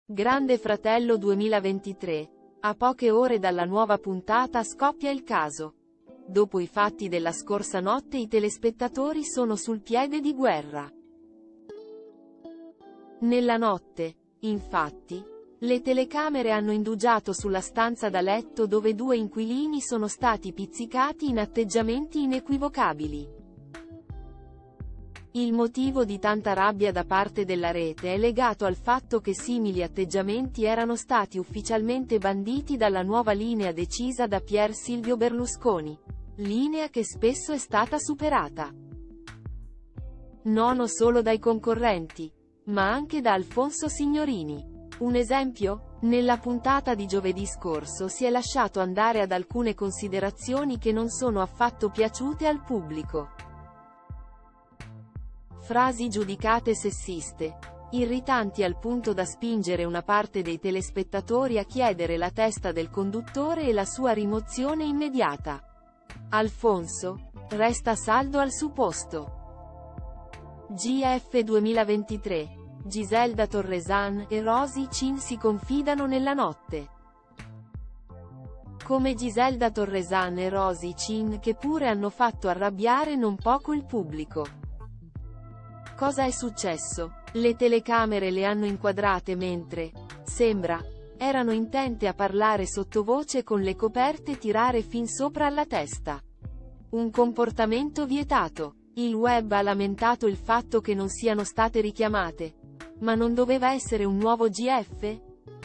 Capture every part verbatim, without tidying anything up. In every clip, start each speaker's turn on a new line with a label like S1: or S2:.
S1: Grande Fratello duemilaventitré. A poche ore dalla nuova puntata scoppia il caso. Dopo i fatti della scorsa notte i telespettatori sono sul piede di guerra. Nella notte, infatti, le telecamere hanno indugiato sulla stanza da letto dove due inquilini sono stati pizzicati in atteggiamenti inequivocabili. Il motivo di tanta rabbia da parte della rete è legato al fatto che simili atteggiamenti erano stati ufficialmente banditi dalla nuova linea decisa da Pier Silvio Berlusconi. Linea che spesso è stata superata. Non solo dai concorrenti, ma anche da Alfonso Signorini. Un esempio? Nella puntata di giovedì scorso si è lasciato andare ad alcune considerazioni che non sono affatto piaciute al pubblico. Frasi giudicate sessiste, irritanti al punto da spingere una parte dei telespettatori a chiedere la testa del conduttore e la sua rimozione immediata. Alfonso resta saldo al suo posto. G F duemilaventitré. Giselda Torresan e Rosy Chin si confidano nella notte. Come Giselda Torresan e Rosy Chin, che pure hanno fatto arrabbiare non poco il pubblico. Cosa è successo? Le telecamere le hanno inquadrate mentre, sembra, erano intente a parlare sottovoce con le coperte tirare fin sopra alla testa. Un comportamento vietato. Il web ha lamentato il fatto che non siano state richiamate. Ma non doveva essere un nuovo G F?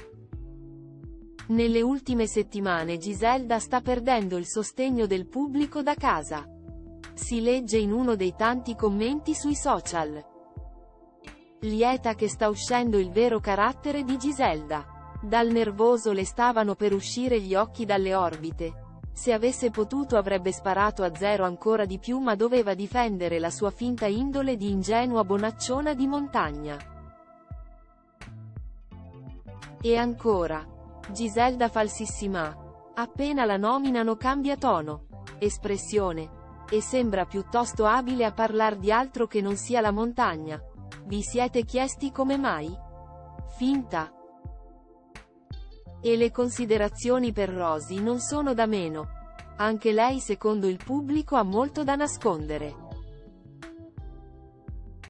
S1: Nelle ultime settimane Giselda sta perdendo il sostegno del pubblico da casa. Si legge in uno dei tanti commenti sui social. Lieta che sta uscendo il vero carattere di Giselda. Dal nervoso le stavano per uscire gli occhi dalle orbite. Se avesse potuto avrebbe sparato a zero ancora di più, ma doveva difendere la sua finta indole di ingenua bonacciona di montagna. E ancora. Giselda falsissima. Appena la nominano cambia tono, espressione. E sembra piuttosto abile a parlar di altro che non sia la montagna. Vi siete chiesti come mai? Finta. E le considerazioni per Rosy non sono da meno. Anche lei secondo il pubblico ha molto da nascondere.